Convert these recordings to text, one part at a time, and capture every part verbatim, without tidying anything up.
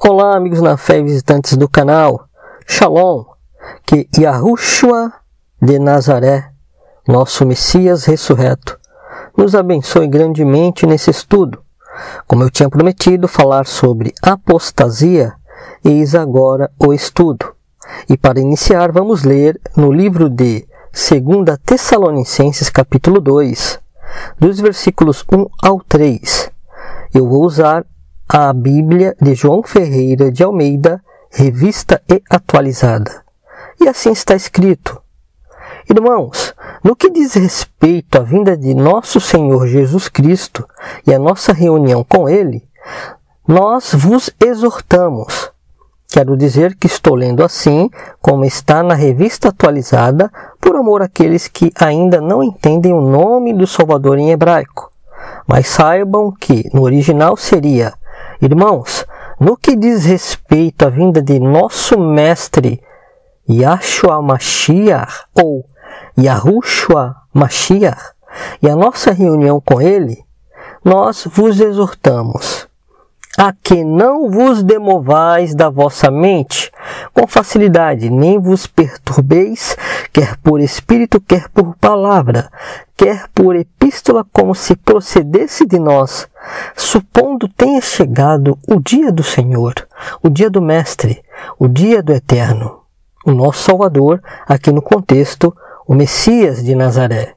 Olá, amigos na fé e visitantes do canal. Shalom. Que Yahushua de Nazaré, nosso Messias ressurreto, nos abençoe grandemente nesse estudo. Como eu tinha prometido falar sobre apostasia, eis agora o estudo. E para iniciar, vamos ler no livro de Segunda Tessalonicenses, capítulo dois, dos versículos um ao três. Eu vou usar a Bíblia de João Ferreira de Almeida, revista e atualizada. E assim está escrito: Irmãos, no que diz respeito à vinda de nosso Senhor Jesus Cristo e à nossa reunião com Ele, nós vos exortamos. Quero dizer que estou lendo assim, como está na revista atualizada, por amor àqueles que ainda não entendem o nome do Salvador em hebraico. Mas saibam que no original seria: Irmãos, no que diz respeito à vinda de nosso Mestre Yahshua Mashiach, ou Yahushua Mashiach, e a nossa reunião com Ele, nós vos exortamos a que não vos demovais da vossa mente com facilidade, nem vos perturbeis, quer por espírito, quer por palavra, quer por epístola, como se procedesse de nós, supondo tenha chegado o dia do Senhor, o dia do Mestre, o dia do Eterno, o nosso Salvador, aqui no contexto, o Messias de Nazaré.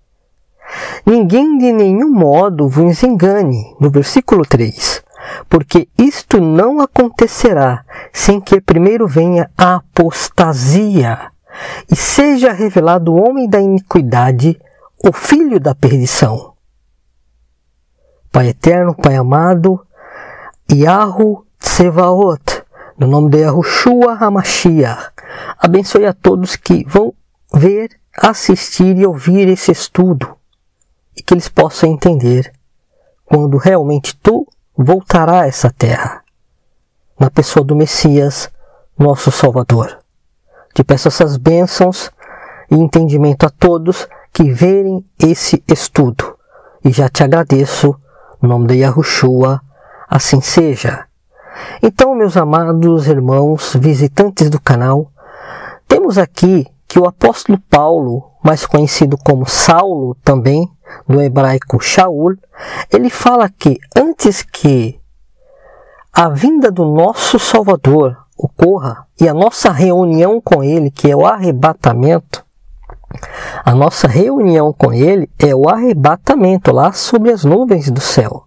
Ninguém de nenhum modo vos engane, no versículo três, porque isto não acontecerá sem que primeiro venha a apostasia e seja revelado o homem da iniquidade, o filho da perdição. Pai eterno, Pai amado, Yahu Tsevaot, no nome de Yahushua HaMashiach, abençoe a todos que vão ver, assistir e ouvir esse estudo, e que eles possam entender quando realmente tu voltará a essa terra, na pessoa do Messias, nosso Salvador. Te peço essas bênçãos e entendimento a todos que verem esse estudo, e já te agradeço, no nome de Yahushua, assim seja. Então, meus amados irmãos, visitantes do canal, temos aqui que o apóstolo Paulo, mais conhecido como Saulo também, no hebraico Shaul, ele fala que antes que a vinda do nosso Salvador ocorra e a nossa reunião com Ele, que é o arrebatamento, a nossa reunião com Ele é o arrebatamento lá sobre as nuvens do céu.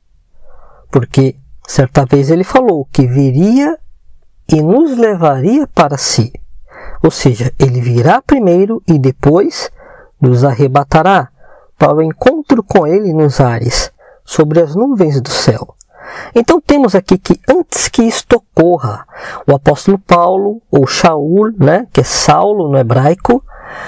Porque certa vez ele falou que viria e nos levaria para si. Ou seja, ele virá primeiro e depois nos arrebatará para o encontro com ele nos ares, sobre as nuvens do céu. Então temos aqui que antes que isto ocorra, o apóstolo Paulo, ou Shaul, né, que é Saulo no hebraico,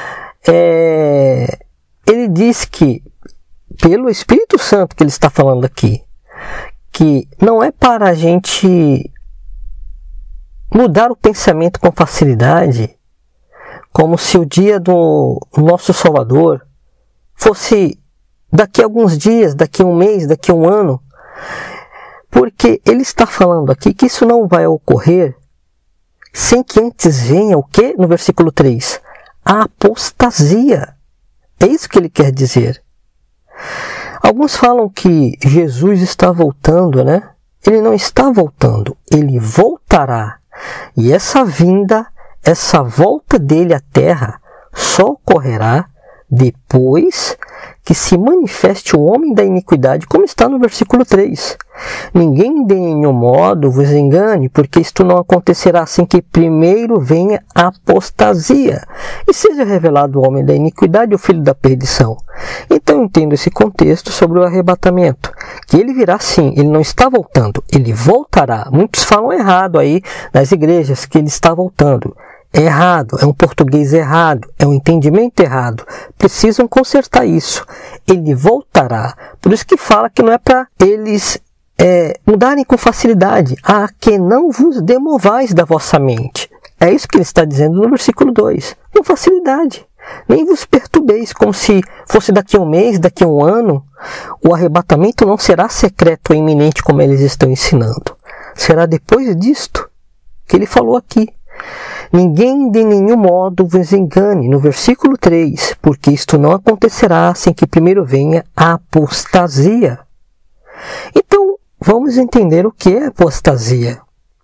é, ele diz que, pelo Espírito Santo que ele está falando aqui, que não é para a gente mudar o pensamento com facilidade, como se o dia do nosso Salvador fosse daqui a alguns dias, daqui a um mês, daqui a um ano, porque ele está falando aqui que isso não vai ocorrer sem que antes venha o que? No versículo três, a apostasia. É isso que ele quer dizer. Alguns falam que Jesus está voltando, né? Ele não está voltando, ele voltará. E essa vinda, essa volta dele à terra, só ocorrerá depois que se manifeste o homem da iniquidade, como está no versículo três. Ninguém de nenhum modo vos engane, porque isto não acontecerá sem que primeiro venha a apostasia e seja revelado o homem da iniquidade, o filho da perdição. Então eu entendo esse contexto sobre o arrebatamento, que ele virá sim, ele não está voltando, ele voltará. Muitos falam errado aí nas igrejas que ele está voltando. É errado, é um português errado, é um entendimento errado. Precisam consertar isso. Ele voltará. Por isso que fala que não é para eles é, mudarem com facilidade. A que não vos demovais da vossa mente. É isso que ele está dizendo no versículo dois. Com facilidade. Nem vos perturbeis, como se fosse daqui a um mês, daqui a um ano. O arrebatamento não será secreto ou iminente como eles estão ensinando. será depois disto, que ele falou aqui. Ninguém de nenhum modo vos engane, no versículo três, porque isto não acontecerá sem que primeiro venha a apostasia. Então, vamos entender o que é apostasia.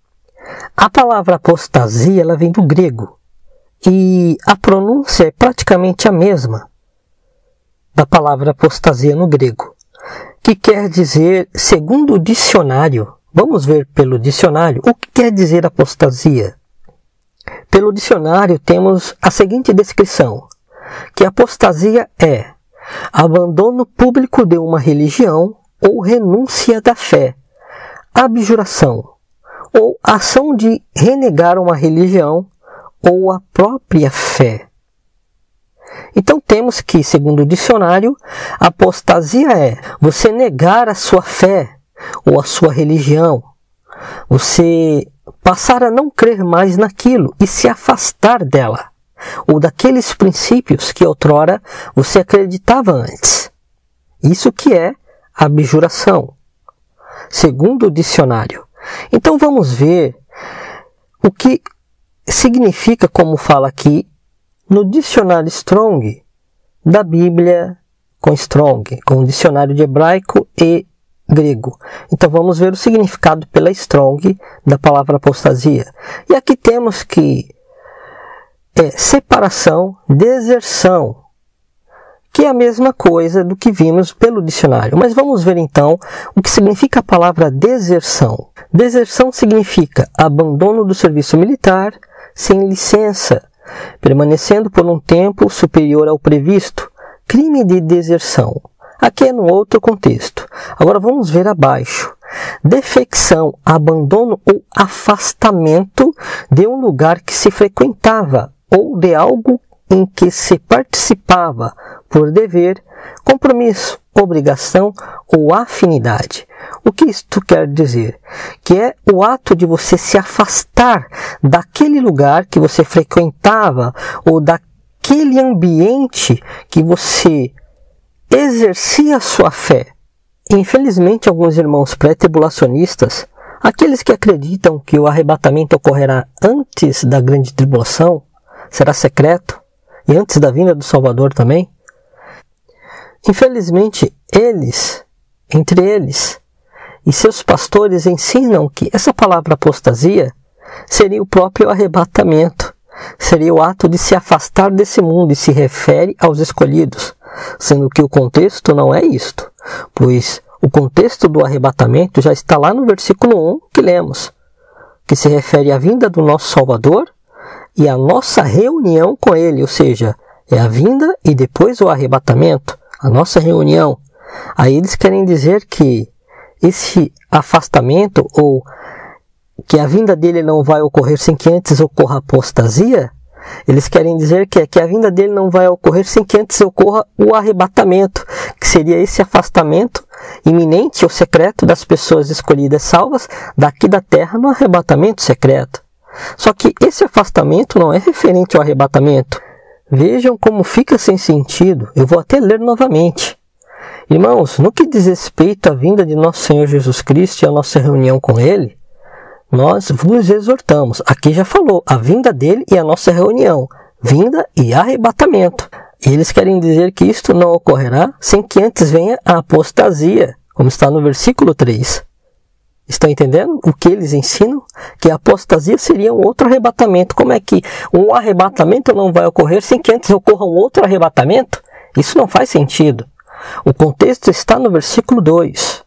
A palavra apostasia, ela vem do grego, e a pronúncia é praticamente a mesma da palavra apostasia no grego, que quer dizer, segundo o dicionário, vamos ver pelo dicionário, o que quer dizer apostasia. Pelo dicionário temos a seguinte descrição, que apostasia é abandono público de uma religião ou renúncia da fé, abjuração, ou ação de renegar uma religião ou a própria fé. Então temos que, segundo o dicionário, apostasia é você negar a sua fé ou a sua religião, você passar a não crer mais naquilo e se afastar dela, ou daqueles princípios que outrora você acreditava antes. Isso que é abjuração, segundo o dicionário. Então vamos ver o que significa, como fala aqui, no dicionário Strong da Bíblia com Strong, com o dicionário de hebraico e grego. Então vamos ver o significado pela Strong da palavra apostasia. E aqui temos que é separação, deserção, que é a mesma coisa do que vimos pelo dicionário. Mas vamos ver então o que significa a palavra deserção. Deserção significa abandono do serviço militar sem licença, permanecendo por um tempo superior ao previsto, crime de deserção. Aqui é num outro contexto. Agora vamos ver abaixo. Defecção, abandono ou afastamento de um lugar que se frequentava ou de algo em que se participava por dever, compromisso, obrigação ou afinidade. O que isto quer dizer? Que é o ato de você se afastar daquele lugar que você frequentava ou daquele ambiente que você exercia a sua fé. Infelizmente, alguns irmãos pré-tribulacionistas, aqueles que acreditam que o arrebatamento ocorrerá antes da grande tribulação, será secreto, e antes da vinda do Salvador também, infelizmente, eles, entre eles, e seus pastores ensinam que essa palavra apostasia seria o próprio arrebatamento, seria o ato de se afastar desse mundo e se refere aos escolhidos, sendo que o contexto não é isto, pois o contexto do arrebatamento já está lá no versículo um que lemos, que se refere à vinda do nosso Salvador e à nossa reunião com Ele, ou seja, é a vinda e depois o arrebatamento, a nossa reunião. Aí eles querem dizer que esse afastamento, ou que a vinda dele não vai ocorrer sem que antes ocorra a apostasia, eles querem dizer que, que a vinda dele não vai ocorrer sem que antes ocorra o arrebatamento, que seria esse afastamento iminente ou secreto das pessoas escolhidas salvas daqui da terra no arrebatamento secreto. Só que esse afastamento não é referente ao arrebatamento. Vejam como fica sem sentido. Eu vou até ler novamente. Irmãos, no que diz respeito à vinda de nosso Senhor Jesus Cristo e à nossa reunião com Ele, nós vos exortamos. Aqui já falou, a vinda dele e a nossa reunião. Vinda e arrebatamento. E eles querem dizer que isto não ocorrerá sem que antes venha a apostasia, como está no versículo três. Estão entendendo o que eles ensinam? Que a apostasia seria um outro arrebatamento. Como é que um arrebatamento não vai ocorrer sem que antes ocorra um outro arrebatamento? Isso não faz sentido. O contexto está no versículo dois.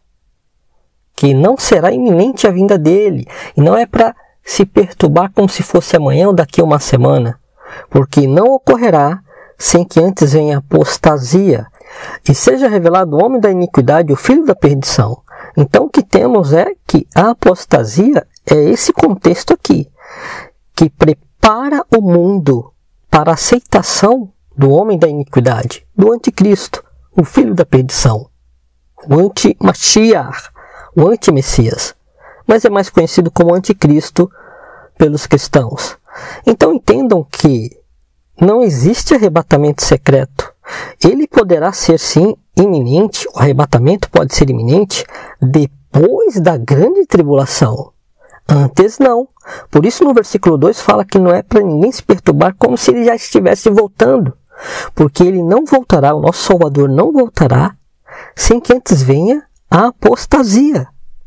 Que não será iminente a vinda dele. E não é para se perturbar como se fosse amanhã ou daqui a uma semana. Porque não ocorrerá sem que antes venha a apostasia. E seja revelado o homem da iniquidade, o filho da perdição. Então o que temos é que a apostasia é esse contexto aqui, que prepara o mundo para a aceitação do homem da iniquidade, do anticristo, o filho da perdição, o anti-Mashiach, o anti-Messias, mas é mais conhecido como anticristo pelos cristãos. Então entendam que não existe arrebatamento secreto. Ele poderá ser sim iminente, o arrebatamento pode ser iminente depois da grande tribulação. Antes não. Por isso no versículo dois fala que não é para ninguém se perturbar como se ele já estivesse voltando. Porque ele não voltará, o nosso Salvador não voltará, sem que antes venha a apostasia.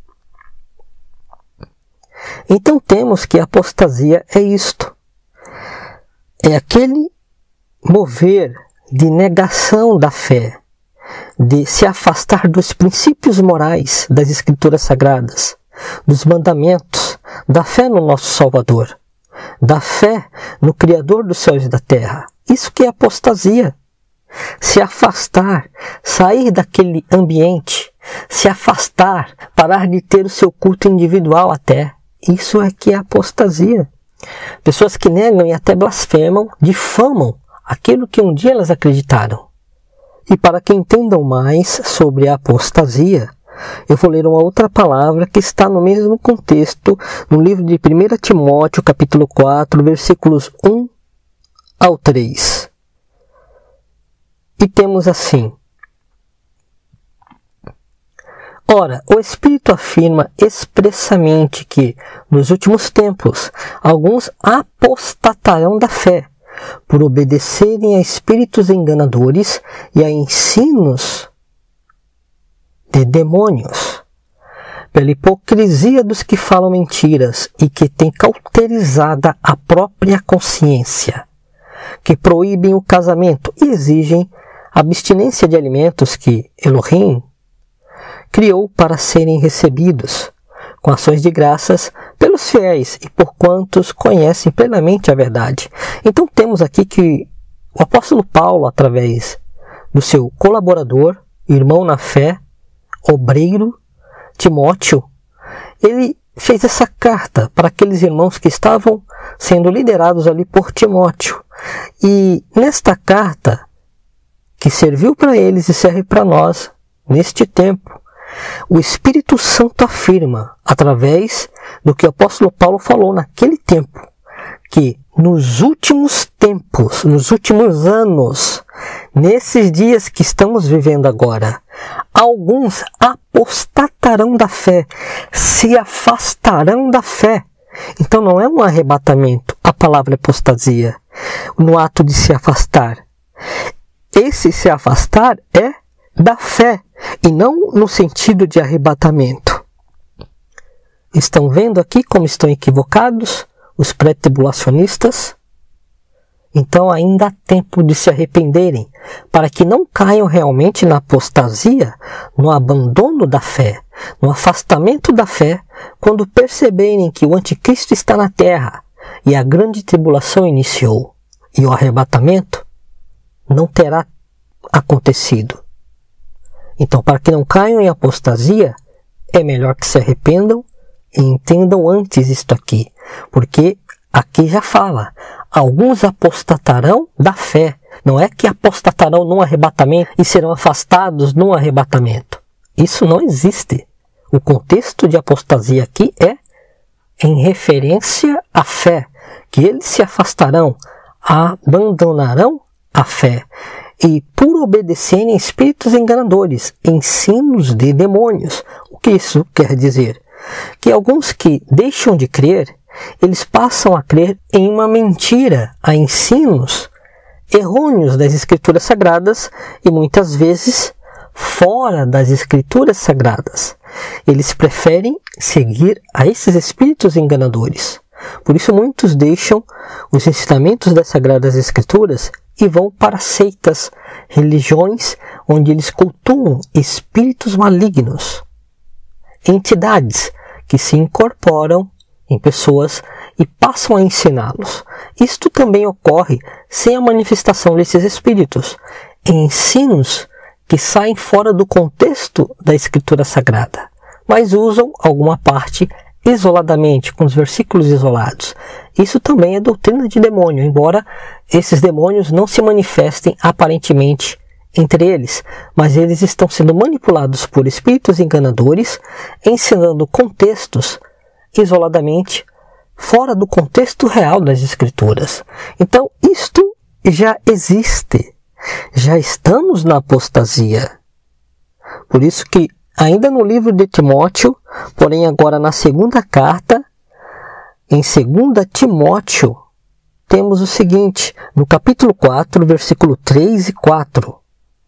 Então temos que a apostasia é isto. É aquele mover de negação da fé, de se afastar dos princípios morais das Escrituras Sagradas, dos mandamentos, da fé no nosso Salvador, da fé no Criador dos céus e da terra. Isso que é apostasia. Se afastar, sair daquele ambiente, se afastar, parar de ter o seu culto individual até. Isso é que é apostasia. Pessoas que negam e até blasfemam, difamam aquilo que um dia elas acreditaram. E para que entendam mais sobre a apostasia, eu vou ler uma outra palavra que está no mesmo contexto, no livro de primeira Timóteo, capítulo quatro, versículos um ao três. E temos assim: Ora, o Espírito afirma expressamente que, nos últimos tempos, alguns apostatarão da fé, por obedecerem a espíritos enganadores e a ensinos de demônios, pela hipocrisia dos que falam mentiras e que têm cauterizada a própria consciência, que proíbem o casamento e exigem abstinência de alimentos que Elohim criou para serem recebidos com ações de graças pelos fiéis e por quantos conhecem plenamente a verdade. Então temos aqui que o apóstolo Paulo, através do seu colaborador, irmão na fé, obreiro, Timóteo, ele fez essa carta para aqueles irmãos que estavam sendo liderados ali por Timóteo. E nesta carta, que serviu para eles e serve para nós neste tempo, o Espírito Santo afirma, através do que o apóstolo Paulo falou naquele tempo, que nos últimos tempos, nos últimos anos, nesses dias que estamos vivendo agora, alguns apostatarão da fé, se afastarão da fé. Então não é um arrebatamento, a palavra apostasia, no ato de se afastar. Esse se afastar é da fé, e não no sentido de arrebatamento. Estão vendo aqui como estão equivocados os pré-tribulacionistas? Então ainda há tempo de se arrependerem, para que não caiam realmente na apostasia, no abandono da fé, no afastamento da fé, quando perceberem que o anticristo está na terra e a grande tribulação iniciou, e o arrebatamento não terá acontecido. Então, para que não caiam em apostasia, é melhor que se arrependam e entendam antes isto aqui. Porque aqui já fala, alguns apostatarão da fé. Não é que apostatarão num arrebatamento e serão afastados num arrebatamento. Isso não existe. O contexto de apostasia aqui é em referência à fé, que eles se afastarão, abandonarão a fé. E por obedecerem a espíritos enganadores, ensinos de demônios. O que isso quer dizer? Que alguns que deixam de crer, eles passam a crer em uma mentira, a ensinos errôneos das Escrituras Sagradas e muitas vezes fora das Escrituras Sagradas. Eles preferem seguir a esses espíritos enganadores. Por isso muitos deixam os ensinamentos das Sagradas Escrituras e vão para seitas, religiões, onde eles cultuam espíritos malignos, entidades que se incorporam em pessoas e passam a ensiná-los. Isto também ocorre sem a manifestação desses espíritos, em ensinos que saem fora do contexto da Escritura Sagrada, mas usam alguma parte isoladamente, com os versículos isolados. Isso também é doutrina de demônio, embora esses demônios não se manifestem aparentemente entre eles, mas eles estão sendo manipulados por espíritos enganadores, ensinando contextos isoladamente, fora do contexto real das Escrituras. Então, isto já existe. Já estamos na apostasia. Por isso que, ainda no livro de Timóteo, porém agora na segunda carta, em segunda Timóteo, temos o seguinte, no capítulo quatro, versículo três e quatro.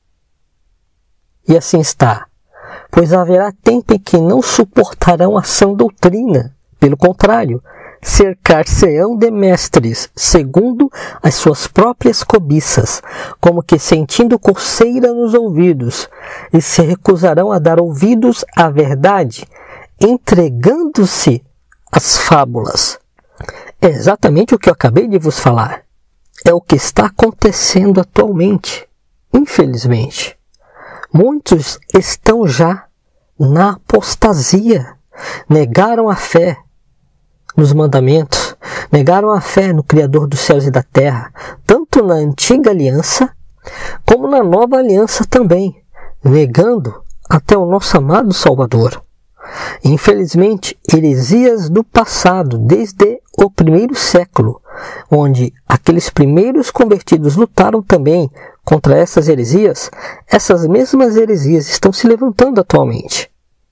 E assim está: pois haverá tempo em que não suportarão a sã doutrina, pelo contrário, cercar-se-ão de mestres, segundo as suas próprias cobiças, como que sentindo coceira nos ouvidos, e se recusarão a dar ouvidos à verdade, entregando-se às fábulas. É exatamente o que eu acabei de vos falar. É o que está acontecendo atualmente, infelizmente. Muitos estão já na apostasia, negaram a fé nos mandamentos, negaram a fé no Criador dos céus e da terra, tanto na antiga aliança, como na nova aliança também, negando até o nosso amado Salvador. Infelizmente, heresias do passado, desde o primeiro século, onde aqueles primeiros convertidos lutaram também contra essas heresias, essas mesmas heresias estão se levantando atualmente.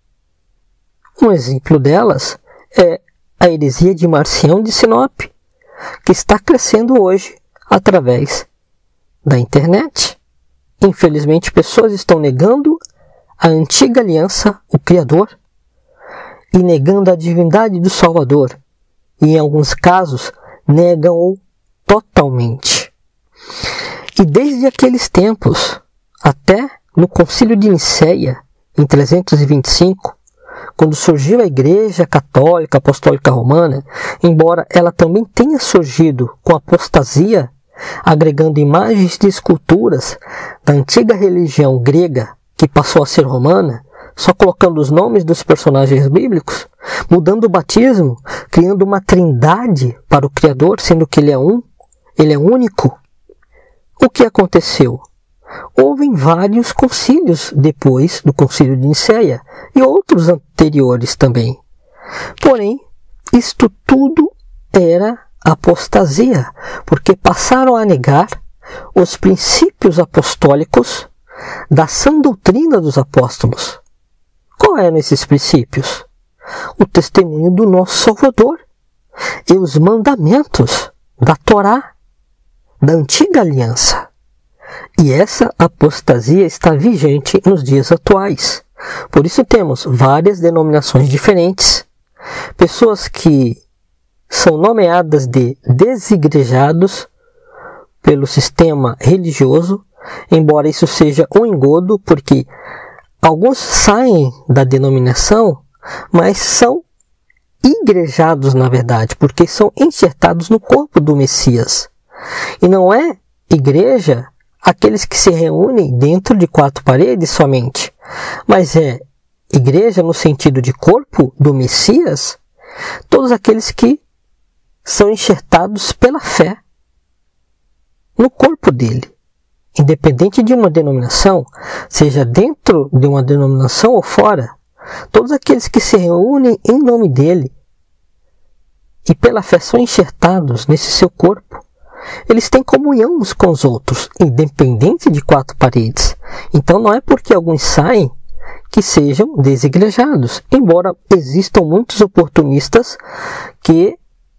Um exemplo delas é a heresia de Marcião de Sinop, que está crescendo hoje através da internet. Infelizmente, pessoas estão negando a antiga aliança, o Criador, e negando a divindade do Salvador. E em alguns casos, negam-o totalmente. E desde aqueles tempos, até no Concílio de Nicéia, em trezentos e vinte e cinco, quando surgiu a Igreja Católica Apostólica Romana, embora ela também tenha surgido com apostasia, agregando imagens de esculturas da antiga religião grega que passou a ser romana, só colocando os nomes dos personagens bíblicos, mudando o batismo, criando uma trindade para o Criador, sendo que ele é um, ele é único. O que aconteceu? Houve vários concílios depois do Concílio de Nicéia e outros anteriores também. Porém, isto tudo era apostasia, porque passaram a negar os princípios apostólicos da sã doutrina dos apóstolos. Qual eram esses princípios? O testemunho do nosso Salvador e os mandamentos da Torá, da antiga aliança. E essa apostasia está vigente nos dias atuais. Por isso temos várias denominações diferentes, pessoas que são nomeadas de desigrejados pelo sistema religioso, embora isso seja um engodo, porque alguns saem da denominação, mas são igrejados na verdade, porque são enxertados no corpo do Messias. E não é igreja aqueles que se reúnem dentro de quatro paredes somente, mas é igreja no sentido de corpo do Messias, todos aqueles que são enxertados pela fé no corpo dele. Independente de uma denominação, seja dentro de uma denominação ou fora, todos aqueles que se reúnem em nome dele e pela fé são enxertados nesse seu corpo, eles têm comunhão uns com os outros, independente de quatro paredes. Então não é porque alguns saem que sejam desigrejados, embora existam muitos oportunistas que,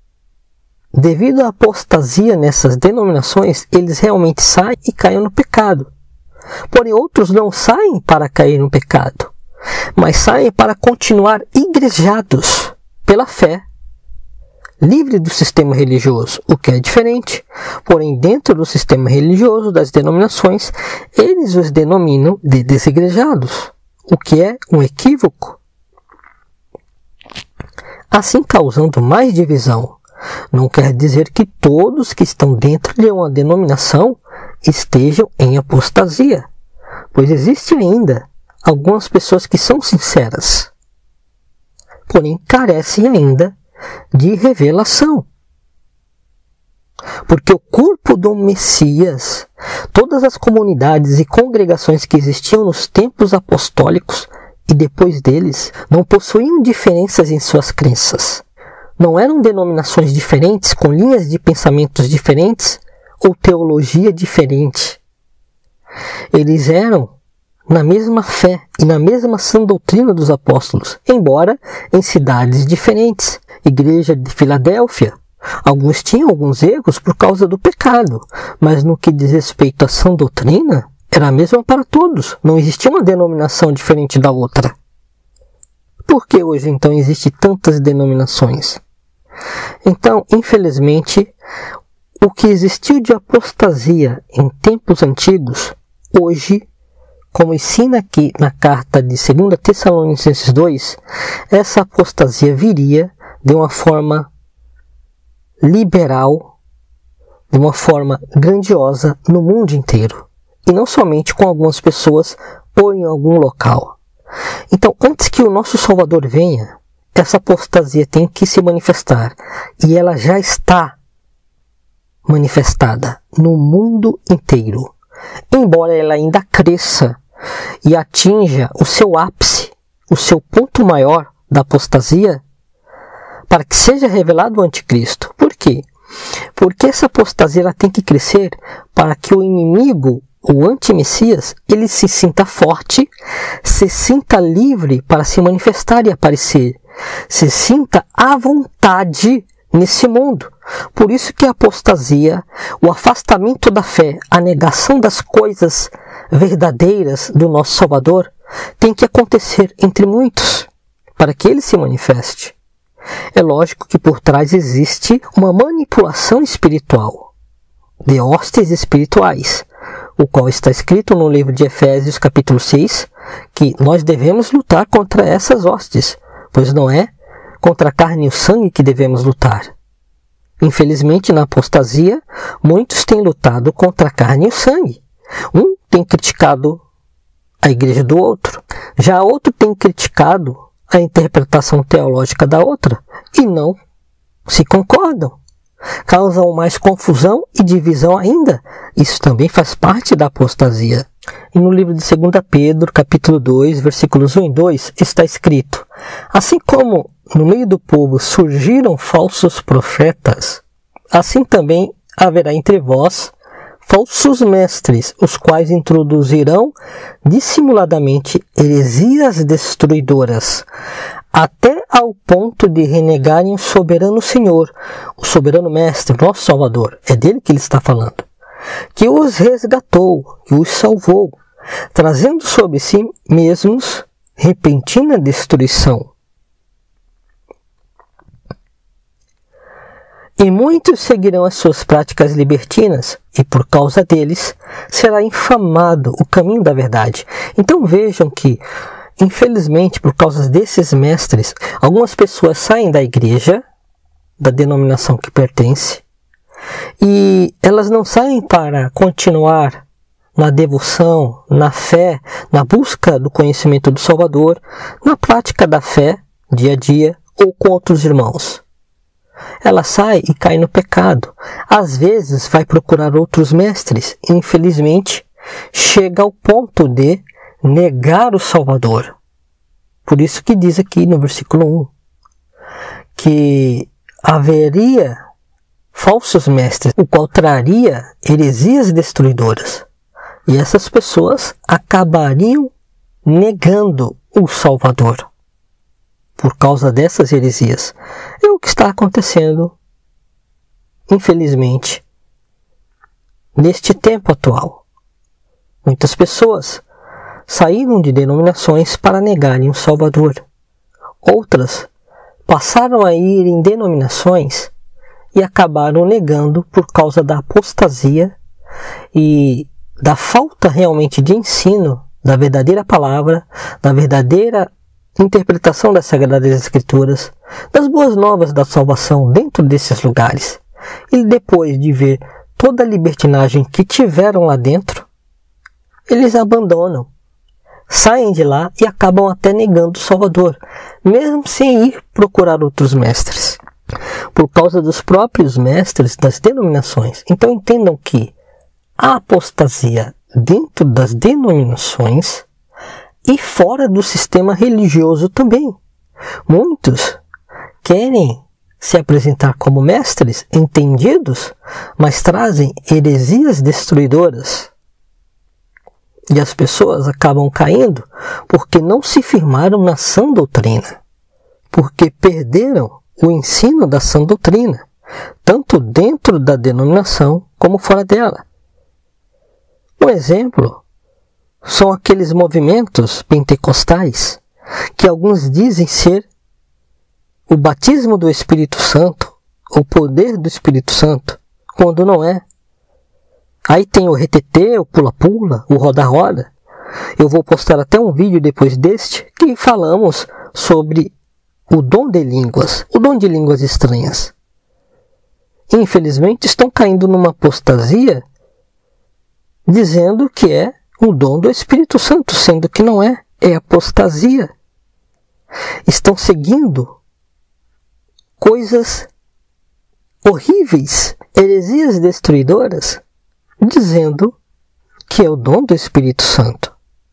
devido à apostasia nessas denominações, eles realmente saem e caem no pecado. Porém, outros não saem para cair no pecado, mas saem para continuar igrejados pela fé, livre do sistema religioso, o que é diferente. Porém, dentro do sistema religioso das denominações, eles os denominam de desigrejados, o que é um equívoco, assim causando mais divisão. Não quer dizer que todos que estão dentro de uma denominação estejam em apostasia, pois existe ainda algumas pessoas que são sinceras, porém carecem ainda de revelação. Porque o corpo do Messias, todas as comunidades e congregações que existiam nos tempos apostólicos e depois deles, não possuíam diferenças em suas crenças. Não eram denominações diferentes, com linhas de pensamentos diferentes ou teologia diferente. Eles eram na mesma fé e na mesma sã doutrina dos apóstolos, embora em cidades diferentes. Igreja de Filadélfia, alguns tinham alguns erros por causa do pecado, mas no que diz respeito à sã doutrina, era a mesma para todos, não existia uma denominação diferente da outra. Por que hoje então existem tantas denominações? Então, infelizmente, o que existiu de apostasia em tempos antigos, hoje, como ensina aqui na carta de segunda Tessalonicenses dois, essa apostasia viria de uma forma liberal, de uma forma grandiosa no mundo inteiro, e não somente com algumas pessoas ou em algum local. Então, antes que o nosso Salvador venha, essa apostasia tem que se manifestar, e ela já está manifestada no mundo inteiro. Embora ela ainda cresça e atinja o seu ápice, o seu ponto maior da apostasia, para que seja revelado o anticristo. Por quê? Porque essa apostasia ela tem que crescer para que o inimigo, o anti-messias, ele se sinta forte, se sinta livre para se manifestar e aparecer, se sinta à vontade nesse mundo. Por isso que a apostasia, o afastamento da fé, a negação das coisas verdadeiras do nosso Salvador, tem que acontecer entre muitos, para que ele se manifeste. É lógico que por trás existe uma manipulação espiritual, de hostes espirituais, o qual está escrito no livro de Efésios capítulo seis, que nós devemos lutar contra essas hostes, pois não é contra a carne e o sangue que devemos lutar. Infelizmente, na apostasia, muitos têm lutado contra a carne e o sangue. Um tem criticado a igreja do outro, já outro tem criticado a interpretação teológica da outra, e não se concordam. Causam mais confusão e divisão ainda. Isso também faz parte da apostasia. E no livro de segunda Pedro, capítulo dois, versículos um e dois, está escrito: assim como no meio do povo surgiram falsos profetas, assim também haverá entre vós falsos mestres, os quais introduzirão dissimuladamente heresias destruidoras, até ao ponto de renegarem o soberano Senhor, o soberano Mestre, nosso Salvador. É dele que ele está falando. Que os resgatou, que os salvou, trazendo sobre si mesmos repentina destruição. E muitos seguirão as suas práticas libertinas, e por causa deles será infamado o caminho da verdade. Então vejam que, infelizmente, por causa desses mestres, algumas pessoas saem da igreja, da denominação que pertence, e elas não saem para continuar na devoção, na fé, na busca do conhecimento do Salvador, na prática da fé, dia a dia, ou com outros irmãos. Ela sai e cai no pecado. Às vezes vai procurar outros mestres e, infelizmente, chega ao ponto de negar o Salvador. Por isso que diz aqui no versículo um que haveria falsos mestres, o qual traria heresias destruidoras. E essas pessoas acabariam negando o Salvador por causa dessas heresias. É o que está acontecendo, infelizmente, neste tempo atual. Muitas pessoas saíram de denominações para negarem o Salvador. Outras passaram a ir em denominações e acabaram negando por causa da apostasia e da falta realmente de ensino da verdadeira palavra, da verdadeira interpretação das Sagradas Escrituras, das boas novas da salvação dentro desses lugares. E depois de ver toda a libertinagem que tiveram lá dentro, eles abandonam, saem de lá e acabam até negando o Salvador, mesmo sem ir procurar outros mestres, por causa dos próprios mestres das denominações. Então entendam que a apostasia dentro das denominações e fora do sistema religioso também. Muitos querem se apresentar como mestres entendidos, mas trazem heresias destruidoras. E as pessoas acabam caindo porque não se firmaram na sã doutrina, porque perderam o ensino da sã doutrina, tanto dentro da denominação como fora dela. Um exemplo são aqueles movimentos pentecostais que alguns dizem ser o batismo do Espírito Santo, o poder do Espírito Santo, quando não é. Aí tem o retetê, o pula-pula, o roda-roda. Eu vou postar até um vídeo depois deste que falamos sobre o dom de línguas, o dom de línguas estranhas. Infelizmente estão caindo numa apostasia dizendo que é o dom do Espírito Santo, sendo que não é, é apostasia. Estão seguindo coisas horríveis, heresias destruidoras, dizendo que é o dom do Espírito Santo.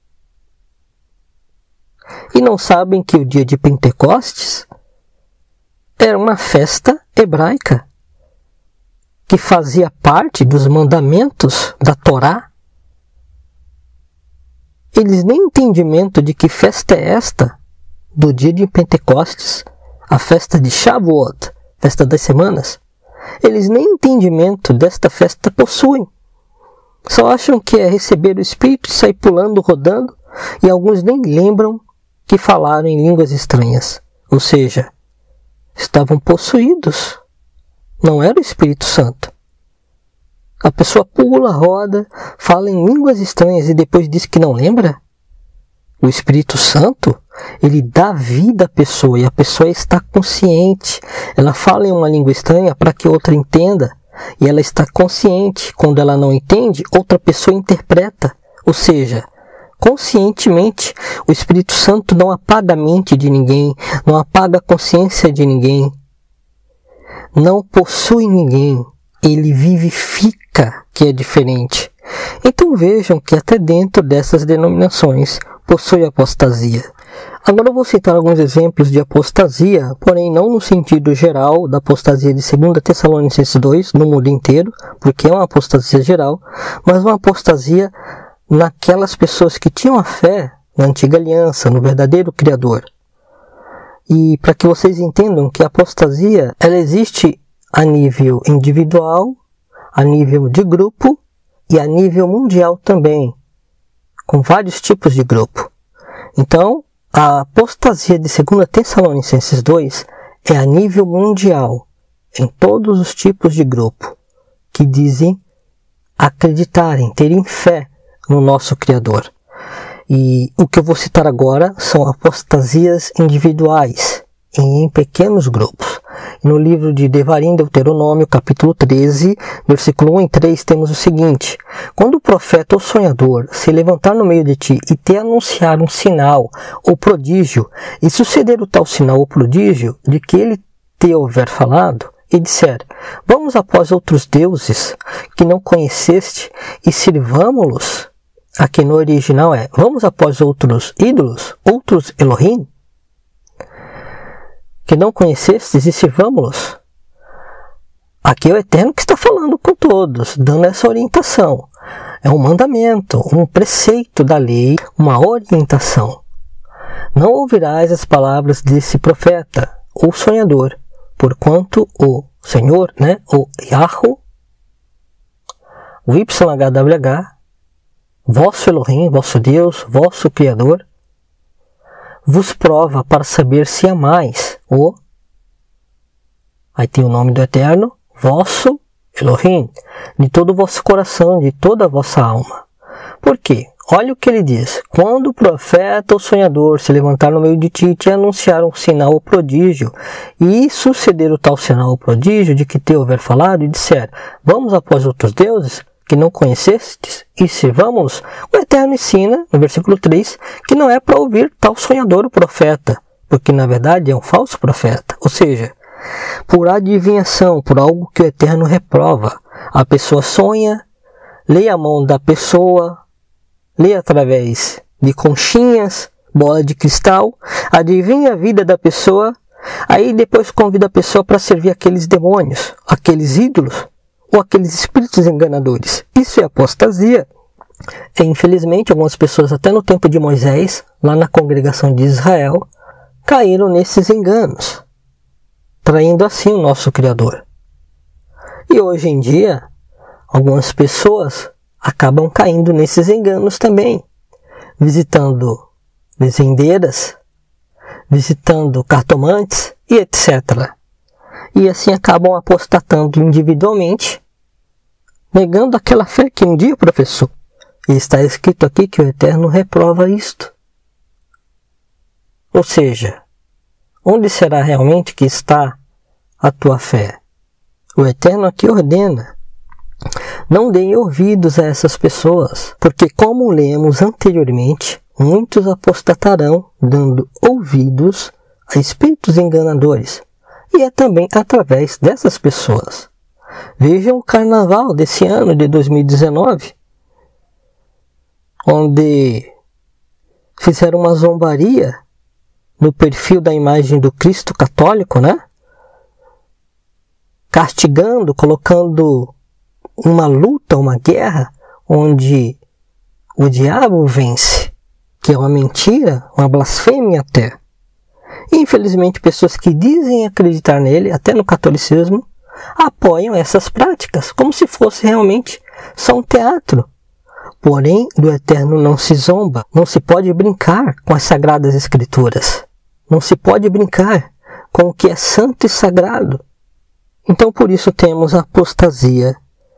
E não sabem que o dia de Pentecostes era uma festa hebraica que fazia parte dos mandamentos da Torá. Eles nem entendimento de que festa é esta do dia de Pentecostes, a festa de Shavuot, festa das semanas. Eles nem entendimento desta festa possuem. Só acham que é receber o Espírito e sair pulando, rodando, e alguns nem lembram que falaram em línguas estranhas. Ou seja, estavam possuídos. Não era o Espírito Santo. A pessoa pula, roda, fala em línguas estranhas e depois diz que não lembra? O Espírito Santo, ele dá vida à pessoa e a pessoa está consciente. Ela fala em uma língua estranha para que outra entenda. E ela está consciente. Quando ela não entende, outra pessoa interpreta. Ou seja, conscientemente, o Espírito Santo não apaga a mente de ninguém, não apaga a consciência de ninguém, não possui ninguém, ele vivifica, que é diferente. Então vejam que até dentro dessas denominações possui apostasia. Agora eu vou citar alguns exemplos de apostasia, porém não no sentido geral da apostasia de segunda Tessalonicenses dois, no mundo inteiro, porque é uma apostasia geral, mas uma apostasia naquelas pessoas que tinham a fé na antiga aliança, no verdadeiro Criador. E para que vocês entendam que a apostasia, ela existe a nível individual, a nível de grupo e a nível mundial também, com vários tipos de grupo. Então, a apostasia de segunda Tessalonicenses dois é a nível mundial, em todos os tipos de grupo, que dizem acreditarem, terem fé no nosso Criador. E o que eu vou citar agora são apostasias individuais, e em pequenos grupos. No livro de Devarim, Deuteronômio, capítulo treze, versículo um e três, temos o seguinte: quando o profeta ou sonhador se levantar no meio de ti e te anunciar um sinal ou prodígio, e suceder o tal sinal ou prodígio de que ele te houver falado, e disser: vamos após outros deuses que não conheceste e sirvamo-los. Aqui no original é: vamos após outros ídolos, outros Elohim, que não conhecestes e sirvamo-los. Aqui é o Eterno que está falando com todos, dando essa orientação. É um mandamento, um preceito da lei, uma orientação. Não ouvirás as palavras desse profeta ou sonhador, porquanto o Senhor, né, o Yahweh, o Y H W H, vosso Elohim, vosso Deus, vosso Criador, vos prova para saber se amais o, aí tem o nome do Eterno, vosso Elohim, de todo o vosso coração, de toda a vossa alma. Por quê? Olha o que ele diz: quando o profeta ou sonhador se levantar no meio de ti e te anunciar um sinal ou prodígio, e suceder o tal sinal ou prodígio de que te houver falado, e disser: vamos após outros deuses que não conhecestes e sirvamos-los, o Eterno ensina, no versículo três, que não é para ouvir tal sonhador o profeta, porque na verdade é um falso profeta. Ou seja, por adivinhação, por algo que o Eterno reprova, a pessoa sonha, lê a mão da pessoa, lê através de conchinhas, bola de cristal, adivinha a vida da pessoa, aí depois convida a pessoa para servir aqueles demônios, aqueles ídolos, ou aqueles espíritos enganadores. Isso é apostasia. E, infelizmente, algumas pessoas, até no tempo de Moisés, lá na congregação de Israel, caíram nesses enganos, traindo assim o nosso Criador. E hoje em dia, algumas pessoas acabam caindo nesses enganos também, visitando bezendeiras, visitando cartomantes e etcétera. E assim acabam apostatando individualmente, negando aquela fé que um dia professou. E está escrito aqui que o Eterno reprova isto. Ou seja, onde será realmente que está a tua fé? O Eterno aqui ordena: não deem ouvidos a essas pessoas, porque, como lemos anteriormente, muitos apostatarão, dando ouvidos a espíritos enganadores. E é também através dessas pessoas. Vejam o carnaval desse ano de dois mil e dezenove, onde fizeram uma zombaria no perfil da imagem do Cristo católico, né? Castigando, colocando uma luta, uma guerra, onde o diabo vence, que é uma mentira, uma blasfêmia até. E, infelizmente, pessoas que dizem acreditar nele, até no catolicismo, apoiam essas práticas, como se fosse realmente só um teatro. Porém, do Eterno não se zomba, não se pode brincar com as Sagradas Escrituras, não se pode brincar com o que é santo e sagrado. Então, por isso temos a apostasia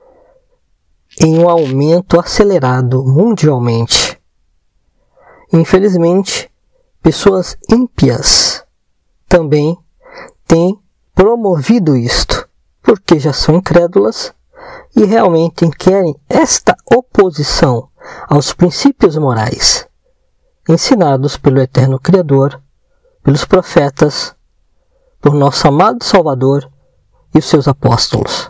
em um aumento acelerado mundialmente. Infelizmente, pessoas ímpias também têm promovido isto, porque já são incrédulas e realmente querem esta oposição aos princípios morais ensinados pelo Eterno Criador, pelos profetas, por nosso amado Salvador e os seus apóstolos.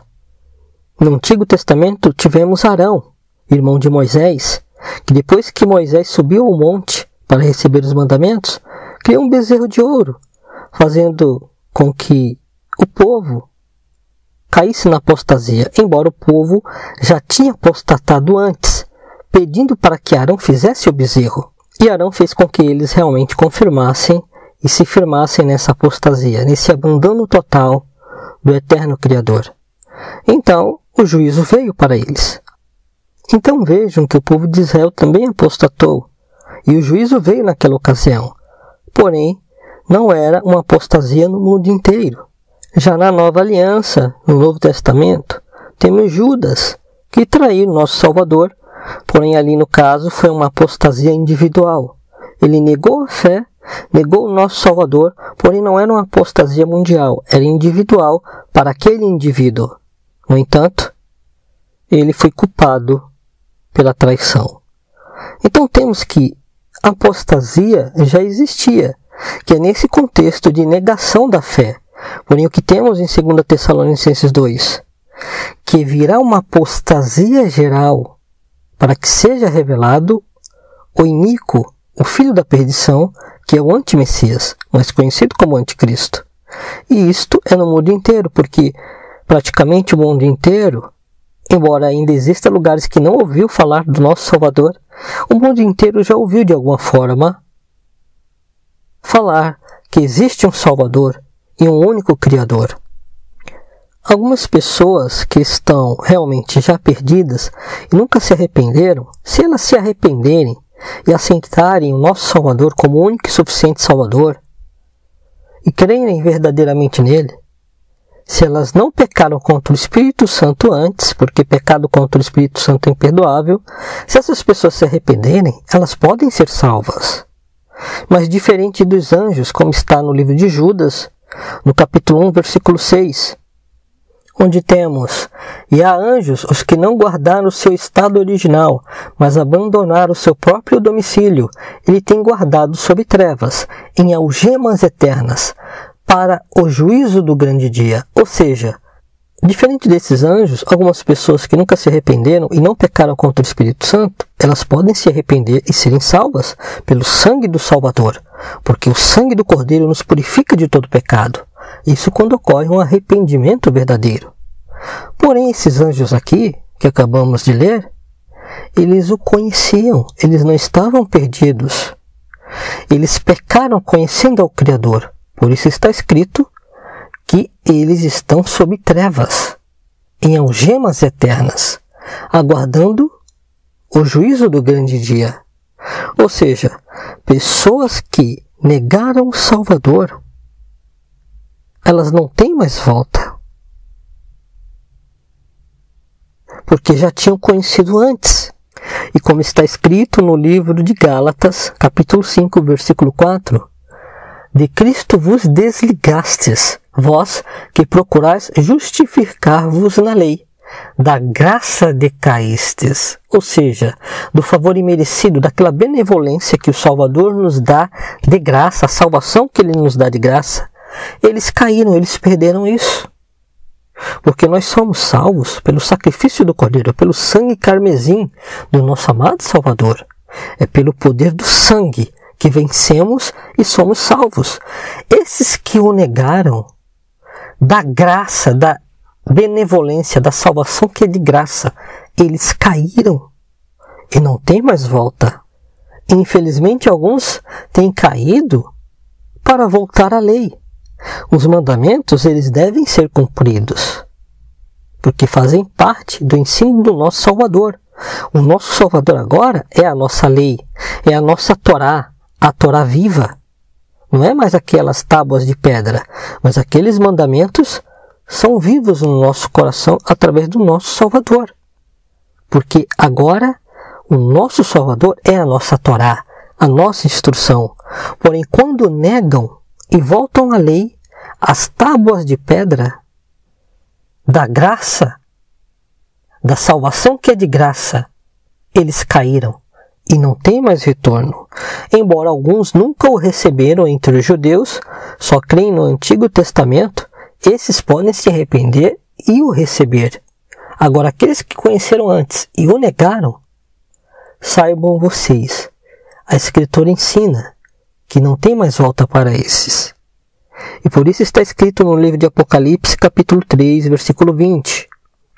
No Antigo Testamento tivemos Arão, irmão de Moisés, que depois que Moisés subiu ao monte para receber os mandamentos, criou um bezerro de ouro, fazendo com que o povo caísse na apostasia, embora o povo já tinha apostatado antes, pedindo para que Arão fizesse o bezerro. E Arão fez com que eles realmente confirmassem e se firmassem nessa apostasia, nesse abandono total do Eterno Criador. Então, o juízo veio para eles. Então vejam que o povo de Israel também apostatou, e o juízo veio naquela ocasião. Porém, não era uma apostasia no mundo inteiro. Já na Nova Aliança, no Novo Testamento, temos Judas, que traiu nosso Salvador, porém ali no caso foi uma apostasia individual. Ele negou a fé, negou o nosso Salvador, porém não era uma apostasia mundial, era individual para aquele indivíduo. No entanto, ele foi culpado pela traição. Então temos que a apostasia já existia, que é nesse contexto de negação da fé. Porém, o que temos em segunda Tessalonicenses dois, que virá uma apostasia geral para que seja revelado o iníquo, o filho da perdição, que é o anti-Messias, mais conhecido como anticristo. E isto é no mundo inteiro, porque praticamente o mundo inteiro, embora ainda existam lugares que não ouviu falar do nosso Salvador, o mundo inteiro já ouviu de alguma forma falar que existe um Salvador e um único Criador. Algumas pessoas que estão realmente já perdidas e nunca se arrependeram, se elas se arrependerem e aceitarem o nosso Salvador como o único e suficiente Salvador e crerem verdadeiramente nele, se elas não pecaram contra o Espírito Santo antes, porque pecado contra o Espírito Santo é imperdoável, se essas pessoas se arrependerem, elas podem ser salvas. Mas diferente dos anjos, como está no livro de Judas, no capítulo um, versículo seis, onde temos: e há anjos os que não guardaram o seu estado original, mas abandonaram o seu próprio domicílio. Ele tem guardado sob trevas, em algemas eternas, para o juízo do grande dia. Ou seja, diferente desses anjos, algumas pessoas que nunca se arrependeram e não pecaram contra o Espírito Santo, elas podem se arrepender e serem salvas pelo sangue do Salvador, porque o sangue do Cordeiro nos purifica de todo pecado. Isso quando ocorre um arrependimento verdadeiro. Porém, esses anjos aqui, que acabamos de ler, eles o conheciam, eles não estavam perdidos. Eles pecaram conhecendo ao Criador. Por isso está escrito que eles estão sob trevas, em algemas eternas, aguardando o juízo do grande dia. Ou seja, pessoas que negaram o Salvador, elas não têm mais volta. Porque já tinham conhecido antes. E como está escrito no livro de Gálatas, capítulo cinco, versículo quatro, de Cristo vos desligastes, vós que procurais justificar-vos na lei, da graça decaístes, ou seja, do favor imerecido, daquela benevolência que o Salvador nos dá de graça, a salvação que Ele nos dá de graça. Eles caíram, eles perderam isso. Porque nós somos salvos pelo sacrifício do Cordeiro, pelo sangue carmesim do nosso amado Salvador. É pelo poder do sangue que vencemos e somos salvos. Esses que o negaram, da graça, da benevolência, da salvação que é de graça, eles caíram e não tem mais volta. Infelizmente, alguns têm caído para voltar à lei. Os mandamentos, eles devem ser cumpridos, porque fazem parte do ensino do nosso Salvador. O nosso Salvador agora é a nossa lei, é a nossa Torá, a Torá viva. Não é mais aquelas tábuas de pedra, mas aqueles mandamentos são vivos no nosso coração através do nosso Salvador. Porque agora o nosso Salvador é a nossa Torá, a nossa instrução. Porém, quando negam e voltam à lei, as tábuas de pedra da graça, da salvação que é de graça, eles caíram e não tem mais retorno. Embora alguns nunca o receberam entre os judeus, só creem no Antigo Testamento, esses podem se arrepender e o receber. Agora, aqueles que conheceram antes e o negaram, saibam vocês, a Escritura ensina que não tem mais volta para esses. E por isso está escrito no livro de Apocalipse, capítulo três, versículo vinte.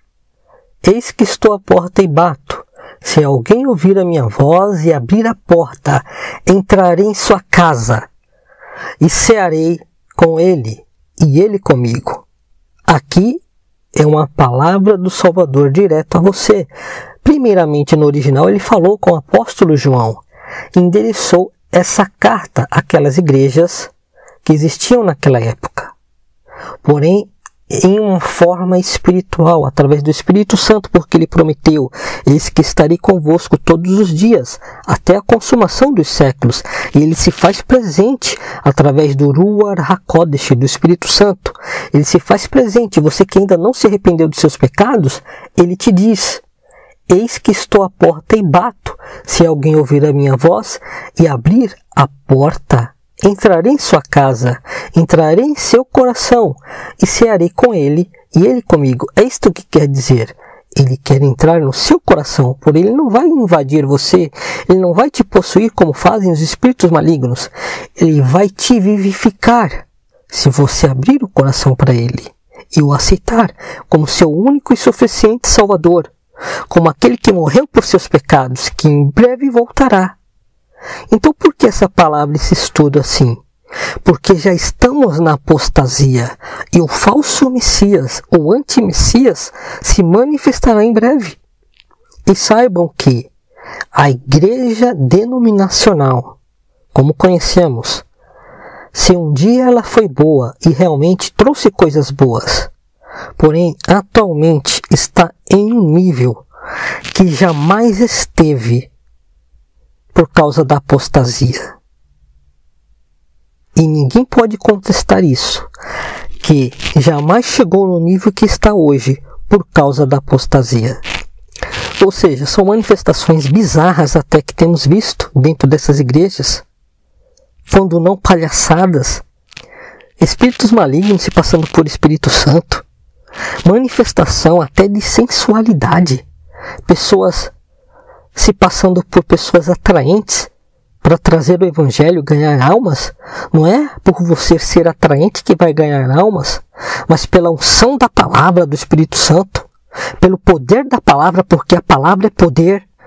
Eis que estou à porta e bato. Se alguém ouvir a minha voz e abrir a porta, entrarei em sua casa e cearei com ele e ele comigo. Aqui é uma palavra do Salvador direto a você. Primeiramente, no original, ele falou com o apóstolo João, endereçou essa carta àquelas igrejas que existiam naquela época. Porém, em uma forma espiritual, através do Espírito Santo, porque ele prometeu: eis que estarei convosco todos os dias, até a consumação dos séculos. E ele se faz presente através do Ruach HaKodesh, do Espírito Santo. Ele se faz presente. Você que ainda não se arrependeu dos seus pecados, ele te diz: eis que estou à porta e bato. Se alguém ouvir a minha voz e abrir a porta, entrarei em sua casa, entrarei em seu coração e cearei com ele e ele comigo. É isto que quer dizer. Ele quer entrar no seu coração, porém ele não vai invadir você, ele não vai te possuir como fazem os espíritos malignos. Ele vai te vivificar se você abrir o coração para ele e o aceitar como seu único e suficiente Salvador, como aquele que morreu por seus pecados, que em breve voltará. Então, por que essa palavra se estuda assim? Porque já estamos na apostasia e o falso Messias, o anti-Messias, se manifestará em breve. E saibam que a igreja denominacional, como conhecemos, se um dia ela foi boa e realmente trouxe coisas boas, porém atualmente está em um nível que jamais esteve por causa da apostasia. E ninguém pode contestar isso, que jamais chegou no nível que está hoje por causa da apostasia. Ou seja, são manifestações bizarras até que temos visto dentro dessas igrejas, quando não palhaçadas, espíritos malignos se passando por Espírito Santo, manifestação até de sensualidade, pessoas se passando por pessoas atraentes para trazer o Evangelho, ganhar almas. Não é por você ser atraente que vai ganhar almas, mas pela unção da palavra do Espírito Santo, pelo poder da palavra, porque a palavra é poder.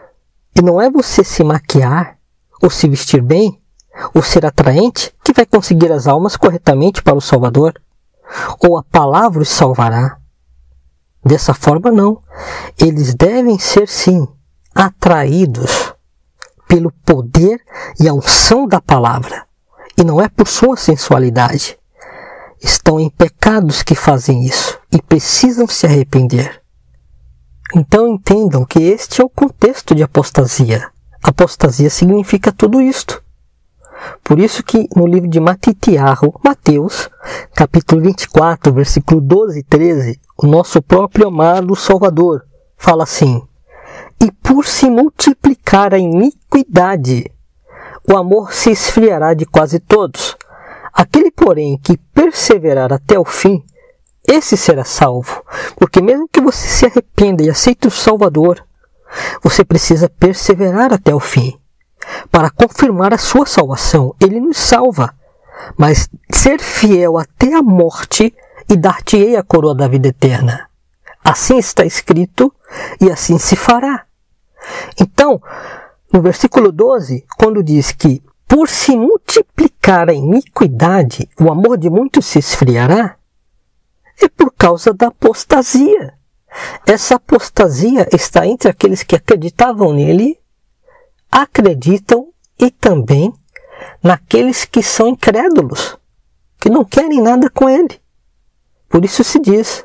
E não é você se maquiar, ou se vestir bem, ou ser atraente, que vai conseguir as almas corretamente para o Salvador. Ou a palavra os salvará. Dessa forma não. Eles devem ser sim atraídos pelo poder e a unção da palavra. E não é por sua sensualidade. Estão em pecados que fazem isso e precisam se arrepender. Então entendam que este é o contexto de apostasia. Apostasia significa tudo isto. Por isso que no livro de Matitiarro, Mateus, capítulo vinte e quatro, versículo doze e treze, o nosso próprio amado Salvador fala assim: e por se multiplicar a iniquidade, o amor se esfriará de quase todos. Aquele, porém, que perseverar até o fim, esse será salvo. Porque mesmo que você se arrependa e aceite o Salvador, você precisa perseverar até o fim para confirmar a sua salvação. Ele nos salva, mas ser fiel até a morte e dar-te-ei a coroa da vida eterna. Assim está escrito e assim se fará. Então, no versículo doze, quando diz que por se multiplicar a iniquidade, o amor de muitos se esfriará, é por causa da apostasia. Essa apostasia está entre aqueles que acreditavam nele, acreditam, e também naqueles que são incrédulos, que não querem nada com ele. Por isso se diz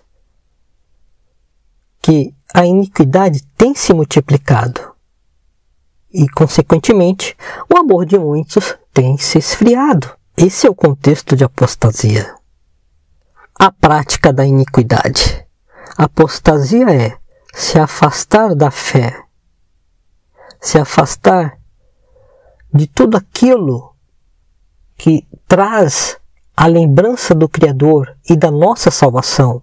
que a iniquidade tem se multiplicado e, consequentemente, o amor de muitos tem se esfriado. Esse é o contexto de apostasia. A prática da iniquidade. Apostasia é se afastar da fé, se afastar de tudo aquilo que traz a lembrança do Criador e da nossa salvação.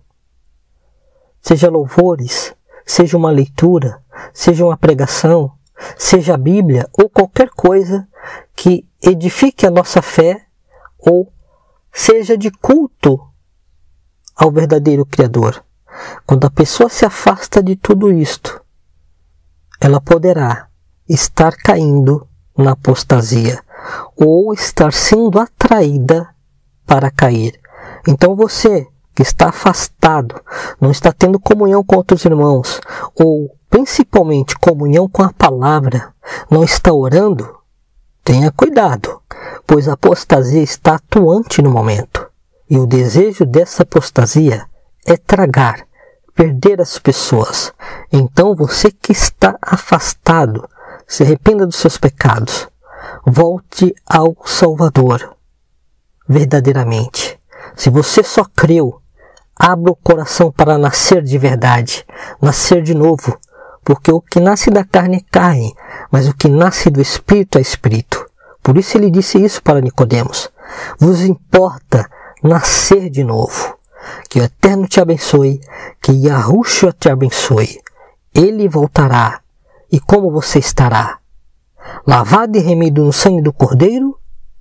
Seja louvores, seja uma leitura, seja uma pregação, seja a Bíblia ou qualquer coisa que edifique a nossa fé ou seja de culto ao verdadeiro Criador. Quando a pessoa se afasta de tudo isto, ela poderá estar caindo na apostasia ou estar sendo atraída para cair. Então você que está afastado, não está tendo comunhão com outros irmãos, ou principalmente comunhão com a palavra, não está orando, tenha cuidado, pois a apostasia está atuante no momento. E o desejo dessa apostasia é tragar, perder as pessoas. Então você que está afastado, se arrependa dos seus pecados, volte ao Salvador, verdadeiramente. Se você só creu, abra o coração para nascer de verdade, nascer de novo, porque o que nasce da carne é carne, mas o que nasce do Espírito é Espírito. Por isso ele disse isso para Nicodemos: vos importa nascer de novo. Que o Eterno te abençoe, que Yahushua te abençoe. Ele voltará, e como você estará? Lavado e remido no sangue do Cordeiro?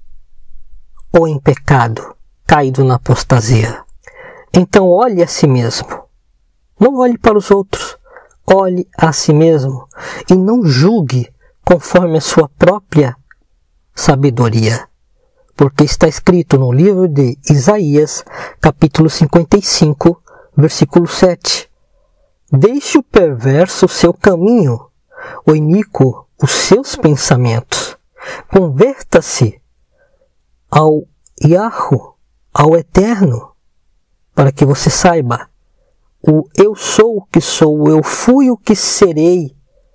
Ou em pecado, caído na apostasia? Então olhe a si mesmo. Não olhe para os outros. Olhe a si mesmo e não julgue conforme a sua própria sabedoria. Porque está escrito no livro de Isaías, capítulo cinquenta e cinco, versículo sete. Deixe o perverso o seu caminho, o iníquo os seus pensamentos. Converta-se ao Yahu, ao Eterno, para que você saiba, o eu sou o que sou, eu fui o que serei,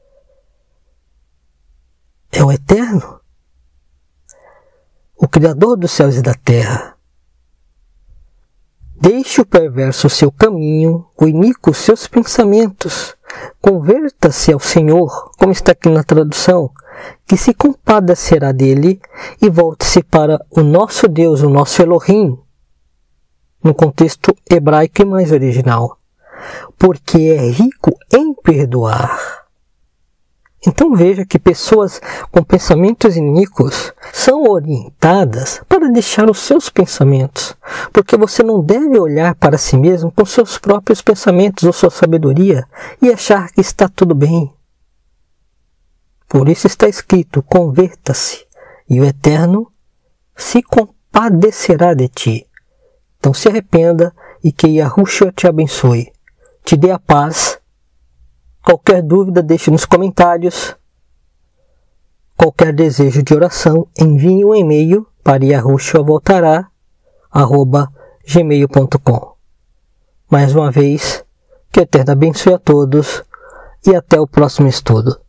é o Eterno, o Criador dos céus e da terra. Deixe o perverso o seu caminho, o iníquo os seus pensamentos. Converta-se ao Senhor, como está aqui na tradução, que se compadecerá dele, e volte-se para o nosso Deus, o nosso Elohim, no contexto hebraico e mais original, porque é rico em perdoar. Então veja que pessoas com pensamentos iníquos são orientadas para deixar os seus pensamentos, porque você não deve olhar para si mesmo com seus próprios pensamentos ou sua sabedoria e achar que está tudo bem. Por isso está escrito: converta-se, e o Eterno se compadecerá de ti. Então se arrependa e que Yahushua te abençoe, te dê a paz. Qualquer dúvida, deixe nos comentários. Qualquer desejo de oração, envie um e-mail para yahushuavoltará arroba gmail ponto com. Mais uma vez, que o Eterno abençoe a todos e até o próximo estudo.